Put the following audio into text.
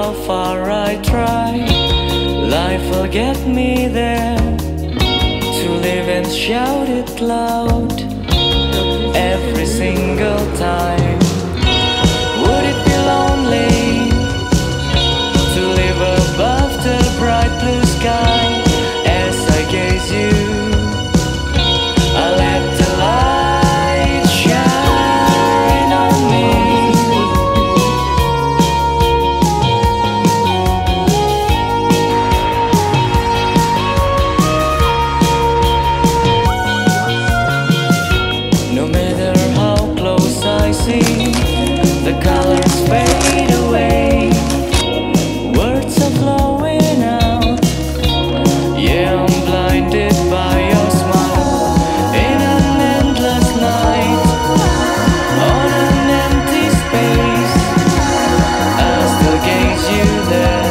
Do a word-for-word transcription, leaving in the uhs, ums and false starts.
how far I try, life will get me there. To live and shout it loud every single time. Would it be lonely to live above the bright blue sky? As I gaze you, I let the light shine on me. No matter how close I see, the colors fade away. Words are flowing out. Yeah, I'm blinded by your smile. In an endless night, on an empty space, I still gaze you there.